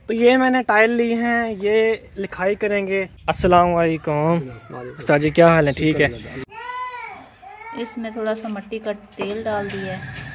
तो ये मैंने टाइल ली हैं, ये लिखाई करेंगे। अस्सलाम वालेकुम उस्ताद जी, क्या हाल है? ठीक है। इसमें थोड़ा सा मिट्टी का तेल डाल दिया है।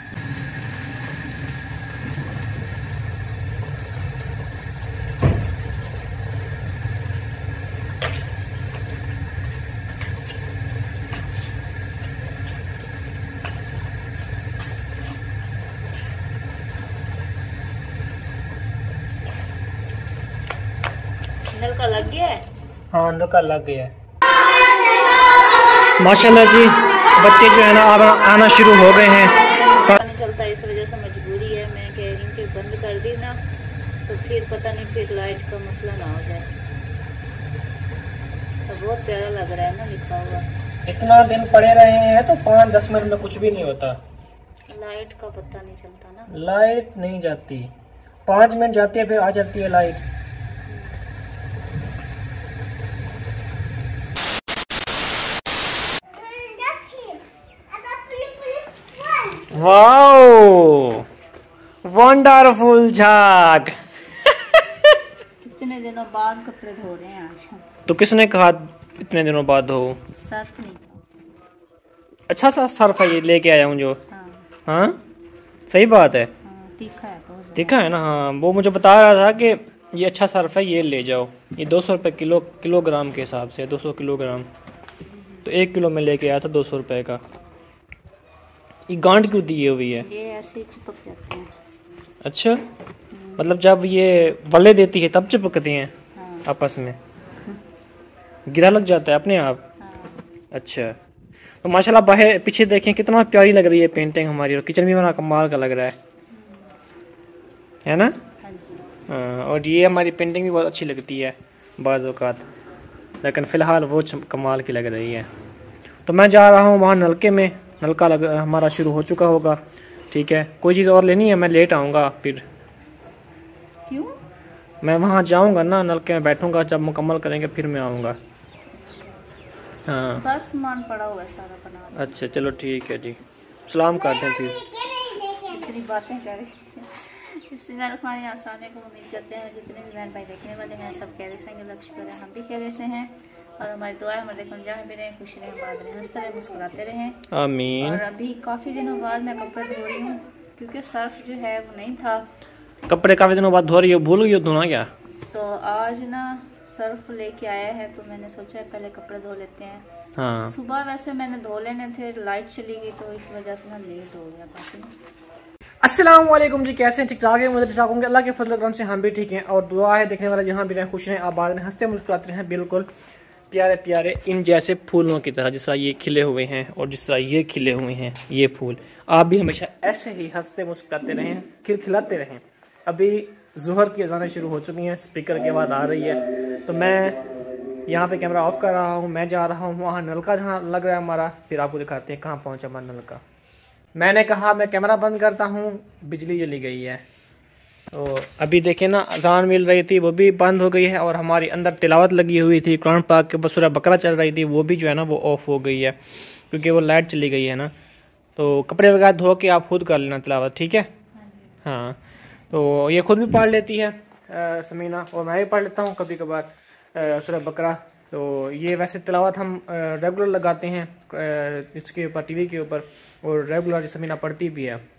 नल का लग गया है? हाँ, नल का लग गया है माशाल्लाह जी। बच्चे जो है ना आना शुरू हो गए हैं। पता नहीं चलता, इस वजह से मजबूरी है। मैं कह रही हूँ कि बंद कर दी ना तो फिर पता नहीं फिर लाइट का मसला ना हो जाए। तो बहुत प्यारा लग रहा है ना लिखा हुआ। इतना दिन पड़े रहे हैं तो 5-10 मिनट में कुछ भी नहीं होता। लाइट का पता नहीं चलता ना। लाइट नहीं जाती, 5 मिनट जाती है फिर आ जाती है लाइट। वाओ, वंडरफुल झाग। कितने दिनों बाद कपड़े धो रहे हैं आज हम। तो किसने कहा इतने दिनों बाद धो? सर्फ नहीं था। अच्छा सा सर्फ है ये लेके आया हूँ जो। हाँ, हाँ सही बात है। हाँ, तीखा है बहुत ज़्यादा। देखा है ना। हाँ, वो मुझे बता रहा था कि ये अच्छा सर्फ है, ये ले जाओ। ये 200 रुपये किलोग्राम के हिसाब से 200 किलोग्राम। तो 1 किलो में लेके आया था 200 रुपये का। ये गांठ क्यों दी हुई है? ये ऐसे ही चिपक जाते हैं। अच्छा, मतलब जब ये वले देती है तब चिपकती हैं? हाँ। आपस में गिरा लग जाता है अपने आप? हाँ। अच्छा, तो माशाल्लाह बाहर पीछे देखें कितना प्यारी लग रही है पेंटिंग हमारी, और किचन भी बना कमाल का लग रहा है ना। हाँ जी। हाँ, और ये हमारी पेंटिंग भी बहुत अच्छी लगती है बाज़ औक़ात, लेकिन फ़िलहाल वो कमाल की लग रही है। तो मैं जा रहा हूँ वहाँ नलके में। नलका हमारा शुरू हो चुका होगा। ठीक है, कोई चीज़ और लेनी है? मैं लेट आऊँगा फिर। क्यों? मैं वहाँ जाऊँगा ना, नलके में बैठूँगा, जब मुकम्मल करेंगे फिर मैं आऊँगा। हाँ बस सामान पड़ा हुआ है सारा बना। अच्छा चलो ठीक है जी, सलाम करते हैं फिर। इतनी बातें कर रही इसमें आसानी को उम्मीद करते हैं जितने भी बहन भाई देखने वाले हैं सब कह रहे हैं लक्ष्य पर हम भी कह रहे हैं। और हमारी दुआ है हमारे देखने जहाँ भी रहें, खुश रहें, बात रहें, हंसते रहें, मुस्कुराते रहें, आमीन। और अभी काफ़ी दिनों बाद मैं कपड़े धो रही हूँ क्योंकि सर्फ जो है वो नहीं था। कपड़े काफ़ी दिनों बाद धो रही हो, भूल गई हो धोना क्या? तो आज ना सर्फ लेके आया है तो मैंने सोचा पहले कपड़े धो लेते हैं। हाँ, सुबह वैसे मैंने धो लेने थे, लाइट चली गई तो इस वजह से मैं लेट हो गया। बाकी अस्सलाम वालेकुम जी, कैसे हैं? ठीक ठाक है? मुझे ठीक ठाक होंगे अल्लाह के फजल करम से, हम भी ठीक हैं। और दुआ है देखने वाले जहाँ भी रहें खुश रहें, आबाद रहें, हंसते मुस्कुराते रहें, बिल्कुल प्यारे प्यारे इन जैसे फूलों की तरह, जिस तरह ये खिले हुए हैं और जिस तरह ये खिले हुए हैं ये फूल। आप भी हमेशा ऐसे ही हंसते मुस्कुराते रहें, खिलखिलाते रहें। अभी ज़ोहर की अज़ानें शुरू हो चुकी हैं, स्पीकर की आवाज़ आ रही है। तो मैं यहाँ पे कैमरा ऑफ कर रहा हूँ, मैं जा रहा हूँ वहाँ नलका जहाँ लग रहा है हमारा, फिर आपको दिखाते हैं कहाँ पहुँचा हमारा नलका। मैंने कहा मैं कैमरा बंद करता हूँ, बिजली चली गई है। तो अभी देखें ना, अजान मिल रही थी वो भी बंद हो गई है, और हमारी अंदर तिलावत लगी हुई थी, कुरान पाक के ऊपर सूरह बकरा चल रही थी, वो भी जो है ना वो ऑफ हो गई है क्योंकि वो लाइट चली गई है ना। तो कपड़े वगैरह धो के आप खुद कर लेना तिलावत, ठीक है? हाँ, तो ये खुद भी पढ़ लेती है समीना, और मैं भी पढ़ लेता हूँ कभी कभार सूरह बकरा। तो ये वैसे तिलावत हम रेगुलर लगाते हैं इसके ऊपर, टीवी के ऊपर, और रेगुलर समीना पढ़ती भी है।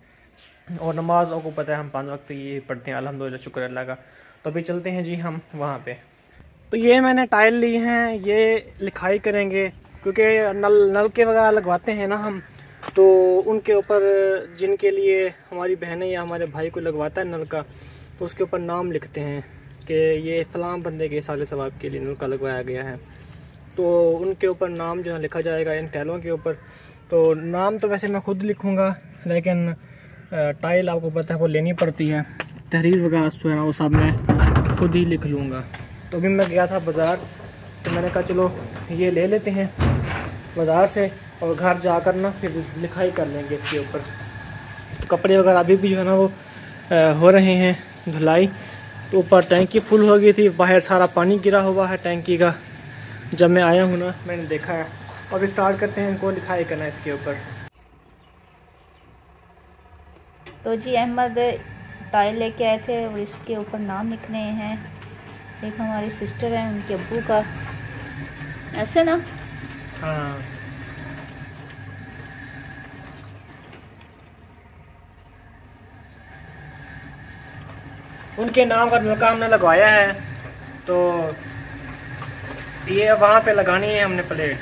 और नमाज आपको पता है हम 5 वक्त ये पढ़ते हैं, अल्हम्दुलिल्लाह, शुक्र अल्लाह का। तो अभी चलते हैं जी हम वहाँ पे। तो ये मैंने टाइल ली हैं, ये लिखाई करेंगे क्योंकि नलके वगैरह लगवाते हैं ना हम, तो उनके ऊपर जिनके लिए हमारी बहनें या हमारे भाई को लगवाता है नलका, तो उसके ऊपर नाम लिखते हैं कि ये फलां बंदे के साले सवाब के लिए नलका लगवाया गया है। तो उनके ऊपर नाम जो है लिखा जाएगा इन टाइलों के ऊपर। तो नाम तो वैसे मैं खुद लिखूँगा, लेकिन टाइल आपको पता है वो लेनी पड़ती है, तहरीर वगैरह जो है ना वो सब मैं खुद ही लिख लूँगा। तो अभी मैं गया था बाज़ार, तो मैंने कहा चलो ये ले लेते हैं बाज़ार से, और घर जाकर ना फिर लिखाई कर लेंगे इसके ऊपर। कपड़े वगैरह अभी भी जो है ना वो हो रहे हैं धुलाई। तो ऊपर टैंकी फुल हो गई थी, बाहर सारा पानी गिरा हुआ है टैंकी का। जब मैं आया हूँ ना मैंने देखा है। अब स्टार्ट करते हैं इनको लिखाई करना इसके ऊपर। तो जी अहमद टाइल लेके आए थे और इसके ऊपर नाम लिख रहे हैं। एक हमारी सिस्टर है, उनके अब्बू का, ऐसे ना। हाँ, उनके नाम का नलका हमने लगवाया है, तो ये वहाँ पे लगानी है हमने प्लेट।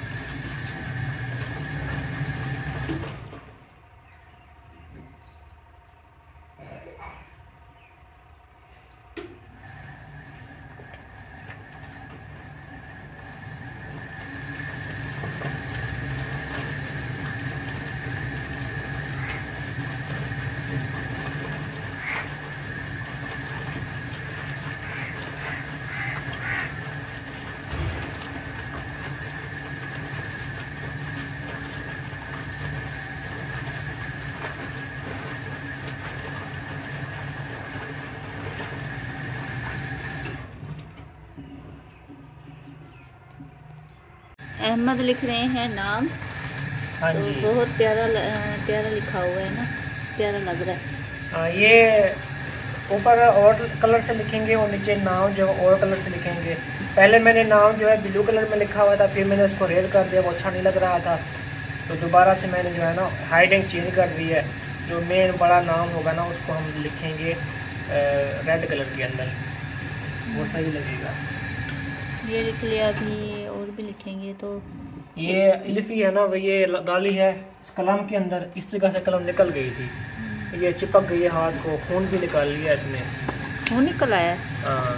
अहमद लिख रहे हैं नाम। हाँ तो जी, बहुत प्यारा प्यारा लिखा हुआ है ना, प्यारा लग रहा है। हाँ, ये ऊपर और कलर से लिखेंगे और नीचे नाम जो और कलर से लिखेंगे। पहले मैंने नाम जो है ब्लू कलर में लिखा हुआ था, फिर मैंने उसको रेड कर दिया, वो अच्छा नहीं लग रहा था, तो दोबारा से मैंने जो है ना हाइडिंग चेंज कर दी है। जो मेन बड़ा नाम होगा ना उसको हम लिखेंगे रेड कलर के अंदर, वो सही लगेगा। ये लिख लिया, अभी और भी लिखेंगे। तो ये इल्फी है ना, वो ये डाली है इस कलम के अंदर, इस जगह से कलम निकल गई थी, ये चिपक गई है हाथ को, खून भी निकाल लिया इसने। खून निकल आया? हाँ,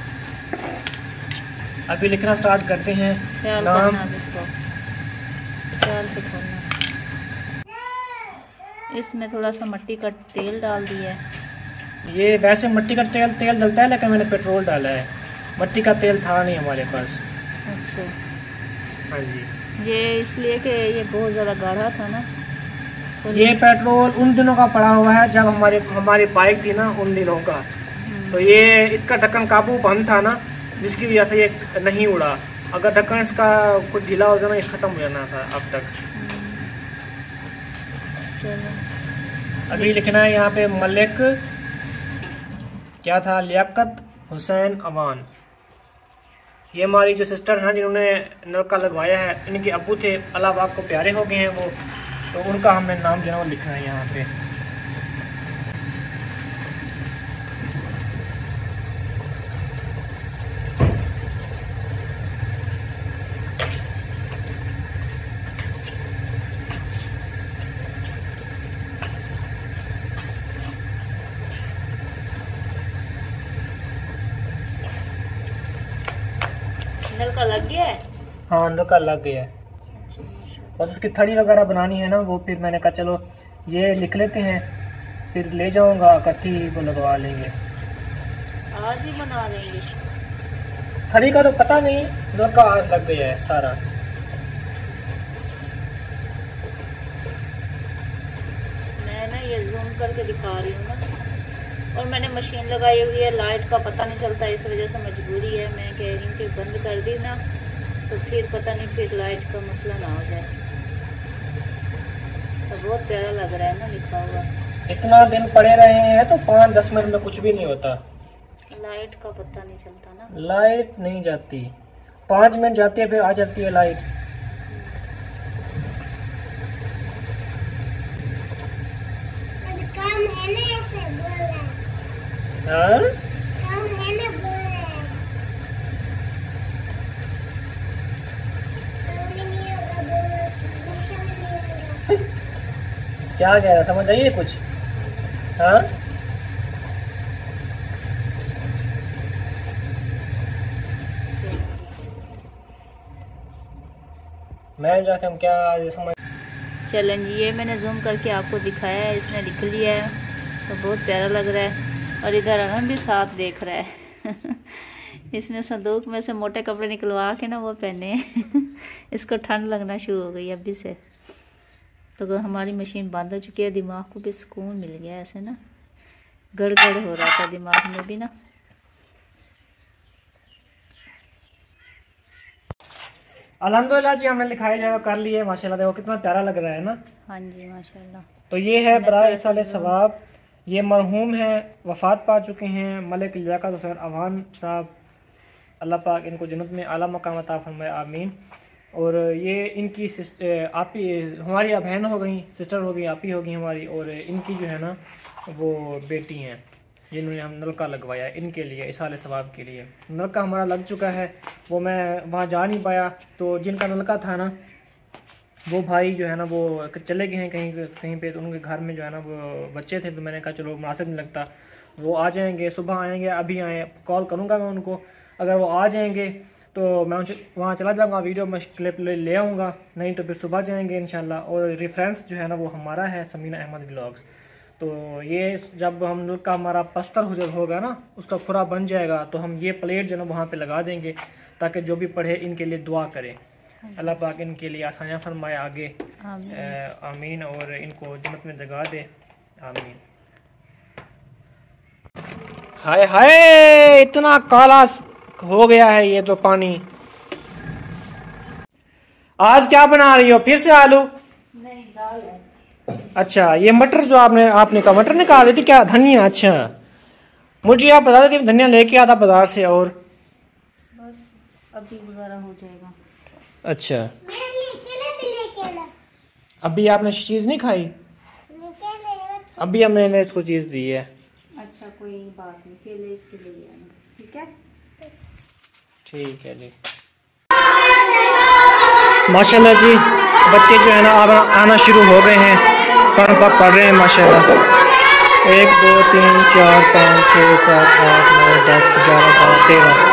अभी लिखना स्टार्ट करते हैं। ख्याल नाम करना अब इसको, ख्याल से खोलना। इसमें थोड़ा सा मिट्टी का तेल डाल दिया है। ये वैसे मिट्टी का तेल डलता है, लेकिन मैंने पेट्रोल डाला है, मिट्टी का तेल था नहीं हमारे पास। अच्छा, हाँ जी, ये इसलिए कि ये बहुत ज़्यादा गाढ़ा था ना। ये पेट्रोल उन दिनों का पड़ा हुआ है जब हमारी बाइक थी ना, उन दिनों का। तो ये इसका ढक्कन काबू बंद था ना, जिसकी वजह से ये नहीं उड़ा। अगर ढक्कन इसका कुछ ढीला हो जाना, ये ख़त्म हो जाना था अब तक। चलो, अभी लिखना है यहाँ पे मलिक, क्या था, लियाकत हुसैन अवान। ये हमारी जो सिस्टर हैं जिन्होंने नलका लगवाया है, इनके अब्बू थे, अल्लाह पाक को प्यारे हो गए हैं वो, तो उनका हमने नाम जो है वो लिखना है यहाँ पे। नलका लग गया है? हाँ, नलका लग गया है, बस उसकी थड़ी वगैरह बनानी है ना, वो फिर मैंने कहा चलो ये लिख लेते हैं, फिर ले जाऊंगा इकट्ठी वो लगवा लेंगे। आज ही बना देंगे। थड़ी का तो पता नहीं, नलका आज लग गया है सारा। मैं ना ये जूम करके दिखा रही हूँ ना, और मैंने मशीन लगाई हुई है, लाइट का पता नहीं चलता, इस वजह से मजबूरी है। मैं कह रही हूँ कि बंद कर दी ना, तो फिर पता नहीं, फिर लाइट का मसला ना हो जाए। तो बहुत प्यारा लग रहा है ना लिखा हुआ। इतना दिन पड़े रहे हैं तो 5-10 मिनट में कुछ भी नहीं होता। लाइट का पता नहीं चलता ना, लाइट नहीं जाती, 5 मिनट जाती है फिर आ जाती है लाइट। काम है ना, ऐसे बोल रहा है। हाँ, काम है ना, बोल रहा है। काम भी नहीं होगा, गुस्सा भी नहीं होगा। क्या कह रहा, समझ आइए कुछ? हाँ, मैं जाके हम क्या समझ। चलें जी, ये मैंने जूम करके आपको दिखाया है, इसने लिख लिया है, तो बहुत प्यारा लग रहा है। और इधर अरहम भी साथ देख रहा है इसने संदूक में से मोटे कपड़े निकलवा के ना वो पहने हैं इसको ठंड लगना शुरू हो गई अभी से। तो हमारी मशीन बंद हो चुकी है, दिमाग को भी सुकून मिल गया, ऐसे ना गड़गड़ हो रहा था दिमाग में भी ना। अल्हम्दुलिल्लाह जी, हमने लिखाई जगह कर ली है माशाल्लाह। देखो कितना प्यारा लग रहा है ना। हाँ जी माशाल्लाह। तो ये है बराए साले सवाब, ये मरहूम हैं, वफ़ात पा चुके हैं, मलिक लियाकत हुसैन अवान साहब, अल्लाह पाक इनको जन्नत में आला मकाम अता फरमाए, आमीन। और ये इनकी आपी हमारी बहन हो गई, सिस्टर हो गई, आपी हो गई हमारी, और इनकी जो है ना वो बेटी हैं जिन्होंने हम नलका लगवाया इनके लिए, इसाले सवाब के लिए। नलका हमारा लग चुका है, वो मैं वहाँ जा नहीं पाया, तो जिनका नलका था ना वो भाई जो है ना वो चले गए हैं कहीं पे, तो उनके घर में जो है ना वो बच्चे थे, तो मैंने कहा चलो मुनासिब नहीं लगता, वो आ जाएंगे, सुबह आएंगे, अभी आए, कॉल करूँगा मैं उनको, अगर वो आ जाएंगे तो मैं उनसे वहाँ चला जाऊँगा, वीडियो में क्लिप ले आऊँगा, नहीं तो फिर सुबह जाएंगे इंशाल्लाह। और रेफरेंस जो है ना वो हमारा है समीना अहमद व्लॉग्स। तो ये जब हम लोग का हमारा पस्तर जब होगा ना, उसका खुरा बन जाएगा, तो हम ये प्लेट जो है ना वहाँ पे लगा देंगे, ताकि जो भी पढ़े इनके लिए दुआ करे, अल्लाह पाक इनके लिए आसानियाँ फरमाए आगे, आमीन, और इनको जन्नत में जगा दे, आमीन। हाय हाय, इतना काला हो गया है ये तो पानी। आज क्या बना रही हो, फिर से आलू? नहीं, दाल है। अच्छा, ये मटर जो आपने कहा मटर निकाल रही थी क्या? धनिया? अच्छा, मुझे आप बता दें धनिया लेके आता बाजार से, और बस अभी गुजारा हो जाएगा। अच्छा, मेरे लिए केले भी लेके आना। अभी आपने चीज़ नहीं खाई? अभी हमने इसको चीज़ दी है। अच्छा, कोई बात नहीं, केले इसके लिए आना, ठीक है? ठीक है जी। माशाल्लाह जी, बच्चे जो है ना आना शुरू हो गए हैं, कण का पढ़ रहे हैं माशाल्लाह। 1 2 3 4 5 6 7 8 9 10 11 12 13।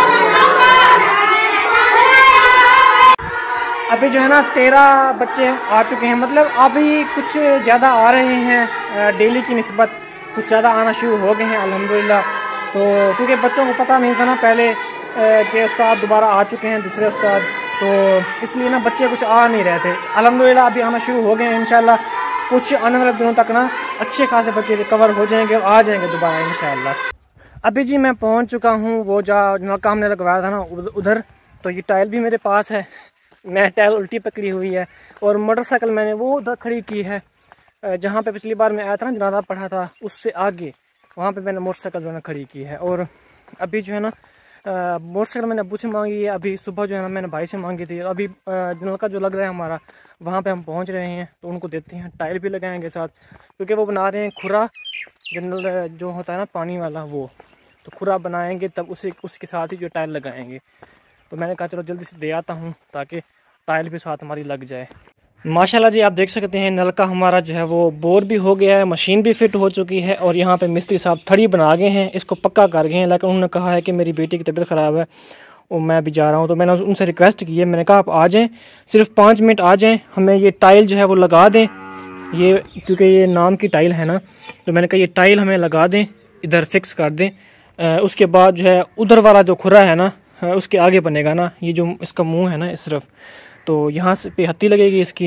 अभी जो है ना 13 बच्चे आ चुके हैं, मतलब अभी कुछ ज़्यादा आ रहे हैं, डेली की निस्बत कुछ ज़्यादा आना शुरू हो गए हैं अल्हम्दुलिल्लाह। तो क्योंकि बच्चों को पता नहीं था ना पहले के उस्ताद दोबारा आ चुके हैं, दूसरे उस्ताद, तो इसलिए ना बच्चे कुछ आ नहीं रहे थे। अल्हम्दुलिल्लाह अभी आना शुरू हो गए हैं, इंशाल्लाह कुछ आने वाले दिनों तक ना अच्छे खासे बच्चे रिकवर हो जाएंगे और आ जाएंगे दोबारा इंशाल्लाह। अभी जी मैं पहुंच चुका हूं वो जहाँ नलका हमने लगवाया था ना उधर, तो ये टाइल भी मेरे पास है, मैं टाइल उल्टी पकड़ी हुई है, और मोटरसाइकिल मैंने वो उधर खड़ी की है जहाँ पे पिछली बार मैं आया था ना, जनाजा पढ़ा था उससे आगे, वहाँ पे मैंने मोटरसाइकिल जो है ना खड़ी की है। और अभी जो है ना मोटरसाइकिल मैंने अब्बू से मांगी है, अभी सुबह जो है ना मैंने भाई से मांगी थी। अभी नलका जो लग रहा है हमारा वहाँ पे हम पहुँच रहे हैं, तो उनको देते हैं, टाइल भी लगाएंगे साथ, क्योंकि वो बना रहे हैं खुरा, जनरल जो होता है ना पानी वाला, वो तो खुरा बनाएंगे तब उसके साथ ही जो टाइल लगाएंगे। तो मैंने कहा चलो जल्दी से दे आता हूँ ताकि टाइल भी साथ हमारी लग जाए। माशाल्लाह जी, आप देख सकते हैं नलका हमारा जो है वो बोर भी हो गया है, मशीन भी फिट हो चुकी है, और यहाँ पे मिस्त्री साहब थड़ी बना गए हैं, इसको पक्का कर गए हैं। लेकिन उन्होंने कहा है कि मेरी बेटी की तबीयत ख़राब है और मैं भी जा रहा हूँ, तो मैंने उनसे रिक्वेस्ट की है, मैंने कहा आप आ जाएँ, सिर्फ 5 मिनट आ जाएँ, हमें ये टाइल जो है वो लगा दें, ये क्योंकि ये नाम की टाइल है ना, तो मैंने कहा ये टाइल हमें लगा दें, इधर फिक्स कर दें। उसके बाद जो है उधर वाला जो खुरा है ना उसके आगे बनेगा ना, ये जो इसका मुंह है ना इस तरफ, तो यहाँ से पे हत्ती लगेगी इसकी,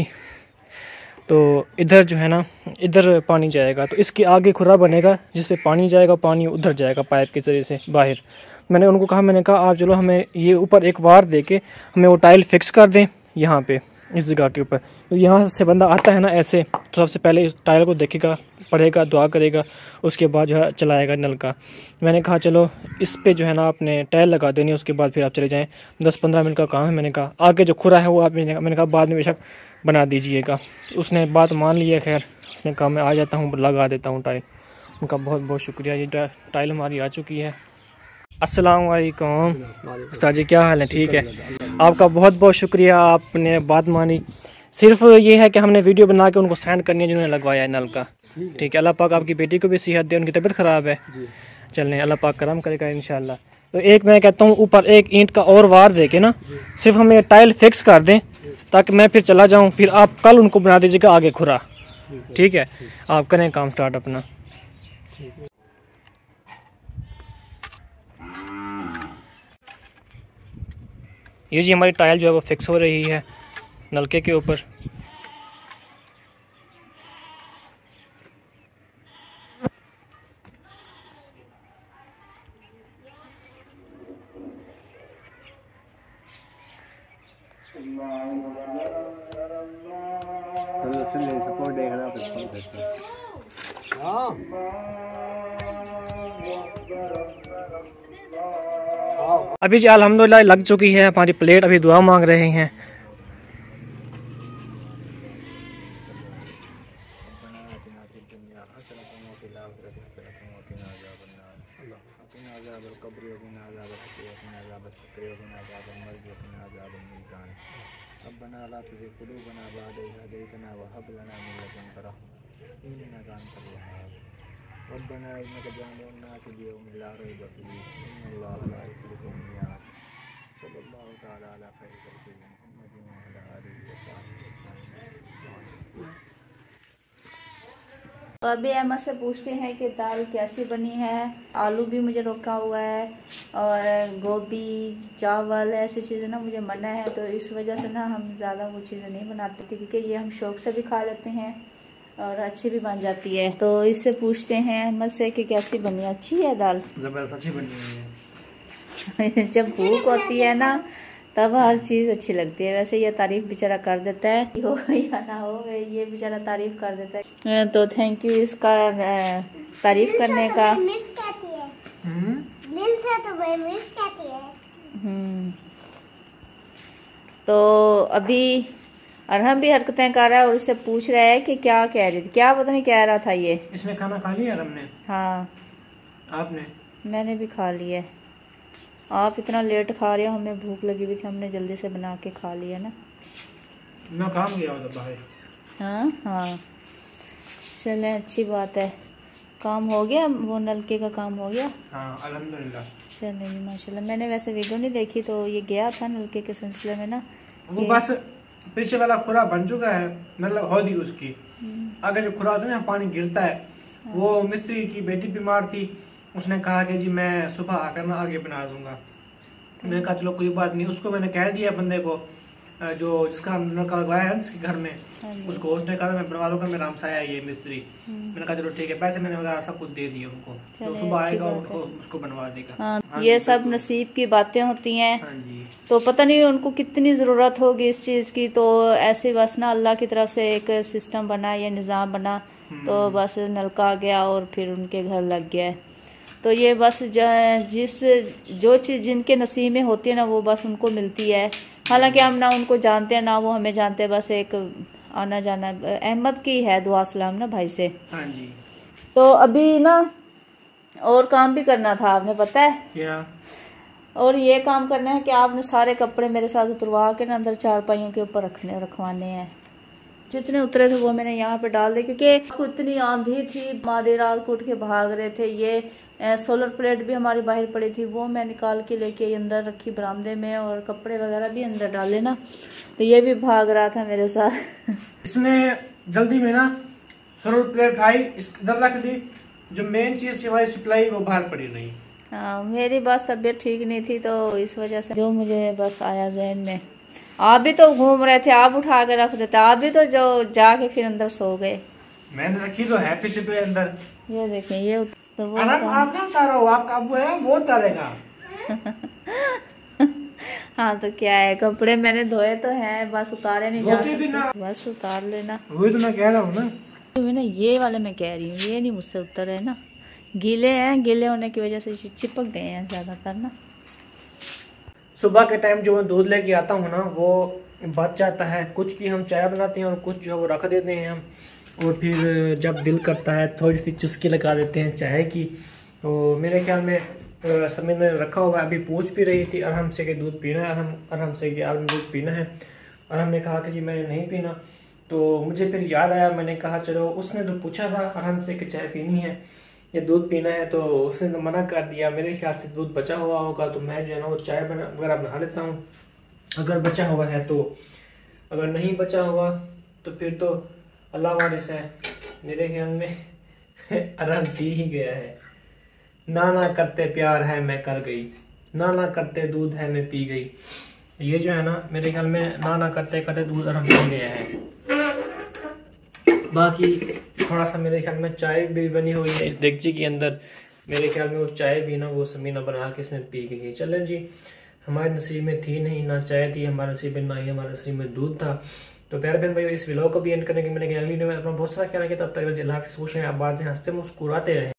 तो इधर जो है ना इधर पानी जाएगा, तो इसके आगे खुरा बनेगा जिस पे पानी जाएगा, पानी उधर जाएगा पाइप के ज़रिए से बाहर। मैंने उनको कहा, मैंने कहा आप चलो हमें ये ऊपर एक वार दे के हमें वो टाइल फिक्स कर दें यहाँ पे इस जगह के ऊपर। तो यहाँ से बंदा आता है ना ऐसे, तो सबसे पहले इस टाइल को देखेगा, पढ़ेगा, दुआ करेगा, उसके बाद जो है चलाएगा नल का। मैंने कहा चलो इस पे जो है ना आपने टाइल लगा देनी है, उसके बाद फिर आप चले जाएं, 10-15 मिनट का काम है। मैंने कहा आगे जो खुरा है वो आप, मैंने कहा बाद में बेशक बना दीजिएगा। उसने बात मान ली है, खैर उसने कहा मैं आ जाता हूँ, लगा देता हूँ टाइल। उनका बहुत बहुत शुक्रिया। ये टाइल हमारी आ चुकी है। अस्सलाम वालेकुम उस्ताद जी, क्या हाल है? ठीक है, आपका बहुत बहुत शुक्रिया, आपने बात मानी। सिर्फ ये है कि हमने वीडियो बना के उनको सेंड करनी है जिन्होंने लगवाया है नल का। ठीक है, अल्लाह पाक आपकी बेटी को भी सेहत दे, उनकी तबीयत ख़राब है, चलने अल्लाह पाक करम करेगा इंशाल्लाह। तो एक मैं कहता हूँ ऊपर एक ईंट का और वार दे के ना सिर्फ हमें टाइल फिक्स कर दें, ताकि मैं फिर चला जाऊँ, फिर आप कल उनको बना दीजिएगा आगे खुरा। ठीक है, आप करें काम स्टार्ट अपना। ये जी हमारी टाइल जो है वो फिक्स हो रही है नलके के ऊपर। सपोर्ट देखना अभी जी अल्हम्दुलिल्लाह लग चुकी है हमारी प्लेट। अभी दुआ मांग रहे हैं। तो अभी अम्मा से पूछते हैं कि दाल कैसी बनी है। आलू भी मुझे रोका हुआ है और गोभी चावल ऐसी चीज़ें ना मुझे मना है, तो इस वजह से ना हम ज़्यादा वो चीज़ें नहीं बनाते थे, क्योंकि ये हम शौक से भी खा लेते हैं और अच्छी भी बन जाती है। तो इससे पूछते हैं अम्मा से कि कैसी बनी, अच्छी है दाल? जबरदस्त अच्छी बनी है। जब भूख होती है ना तब हर चीज़ अच्छी लगती है। वैसे ये तारीफ बेचारा कर देता है, हो या ना हो, ये बेचारा तारीफ कर देता है। तो थैंक यू इसका तारीफ करने का। मिस कहती है, दिल से तो भाई मिस कहती है। तो अभी अरहम भी हरकतें कर रहा है और उससे पूछ रहा है कि क्या कह रही थी, क्या पता नहीं कह रहा था ये। इसने खाना खा लिया अरहम ने? हाँ आपने? मैंने भी खा लिया है। आप इतना लेट खा रहे हो, हमें भूख लगी हुई थी, हमने जल्दी से बना के खा लिया ना। मैं काम गया था बाहर। हाँ हाँ चलें, अच्छी बात है। काम हो गया, वो नलके का काम हो गया? हाँ अल्हम्दुलिल्लाह। चलें जी माशाल्लाह। मैंने वैसे वीडियो नहीं देखी, तो ये गया था नलके के सिलसिले में ना। वो बस पीछे वाला खुरा बन चुका है, मतलब होदी उसकी। आगे जो खुरा होता है ना, पानी गिरता है। वो मिस्त्री की बेटी बीमार थी, उसने कहा कि जी मैं सुबह आकर ना आगे बना दूंगा। मैंने कहा चलो कोई बात नहीं। उसको मैंने कह दिया बंदे को जो जिसका नलका लगवाया है उसके घर में, उसको, उसने कहा मैं बनवा लूंगा, मेरा हमसाया है ये मिस्त्री। मैंने कहा चलो ठीक है, पैसे मैंने वगैरह सब कुछ दे दिए उनको, तो सुबह आएगा उसको बनवा देगा। हाँ, ये सब नसीब की बातें होती हैं। हाँ जी। तो पता नहीं उनको कितनी जरूरत होगी इस चीज की, तो ऐसे बस ना अल्लाह की तरफ से एक सिस्टम बना या निजाम बना, तो बस नलका आ गया और फिर उनके घर लग गया है। तो ये बस जो चीज़ जिनके नसीब में होती है ना, वो बस उनको मिलती है। हालांकि हम ना उनको जानते हैं ना वो हमें जानते हैं, बस एक आना जाना। अहमद की है दुआ सलाम ना भाई से। हाँ जी। तो अभी ना और काम भी करना था, आपने पता है क्या? और ये काम करना है कि आपने सारे कपड़े मेरे साथ उतरवा के ना अंदर चारपाइयों के ऊपर रखवाने हैं। जितने उतरे थे वो मैंने यहाँ पे डाल दिए, क्योंकि इतनी आंधी थी, मादी रात को उठ के भाग रहे थे। ये सोलर प्लेट भी हमारी बाहर पड़ी थी, वो मैं निकाल के लेके अंदर रखी बरामदे में, और कपड़े वगैरह भी अंदर डाले ना, तो ये भी भाग रहा था मेरे साथ। इसने जल्दी में ना सोलर प्लेट खाई, इधर रख दी, जो मेन चीज थी हमारी सप्लाई वो बाहर पड़ी रही। हाँ मेरी बस तबीयत ठीक नहीं थी, तो इस वजह से जो मुझे बस आया जहन में। आप भी तो घूम रहे थे, आप उठा के रख देते, आप भी तो जो जाके फिर अंदर सो गए। मैंने रखी तो है पीछे पे अंदर। ये देखें, ये तो वो आप ना उतारो, आपका वो है वो उतारेगा। हाँ तो क्या है, कपड़े मैंने धोए तो हैं, बस उतारे नहीं जा सकते, बस उतार लेना। वही तो मैं कह रहा हूँ ना, तो मैं ना ये वाले मैं कह रही हूँ, ये नहीं मुझसे उतर है ना, गीले हैं, गीले होने की वजह से चिपक गए हैं ज्यादातर ना। सुबह के टाइम जो मैं दूध लेके आता हूँ ना वो बच जाता है, कुछ की हम चाय बनाते हैं और कुछ जो वो रख देते हैं हम, और फिर जब दिल करता है थोड़ी सी चुस्की लगा देते हैं चाय की। तो मेरे ख्याल में समय में रखा हुआ है। अभी पूछ भी रही थी अरहम से कि दूध पीना है, अरहम से कि आपने दूध पीना है। अरहम ने कहा कि जी मैंने नहीं पीना। तो मुझे फिर याद आया, मैंने कहा चलो, उसने तो पूछा था अरहम से कि चाय पीनी है या दूध पीना है, तो उसने तो मना कर दिया। मेरे ख्याल से दूध बचा हुआ होगा, तो मैं जो है ना वो चाय वगैरह बना लेता हूँ अगर बचा हुआ है तो। अगर नहीं बचा हुआ तो फिर तो अल्लाह वारिस है। मेरे ख्याल में अरहम पी ही गया है। ना ना करते प्यार है मैं कर गई, ना ना करते दूध है मैं पी गई। ये जो है ना मेरे ख्याल में ना करते करते दूध अरहम पी गया है। बाकी थोड़ा सा मेरे ख्याल में चाय भी बनी हुई है इस देगची के अंदर। मेरे ख्याल में वो चाय भी ना वो समीना बना के इसने पी गई। चलें जी, हमारे नसीब में थी नहीं, ना चाय थी हमारे नसीब में, ना ही हमारे नसीब में दूध था। तो प्यारे बहन भाई, इस व्लॉग को भी एंड करने की मैंने अपना बहुत सारा ख्याल किया। तब तक आप बाद में हंसते मुस्कुराते रहे।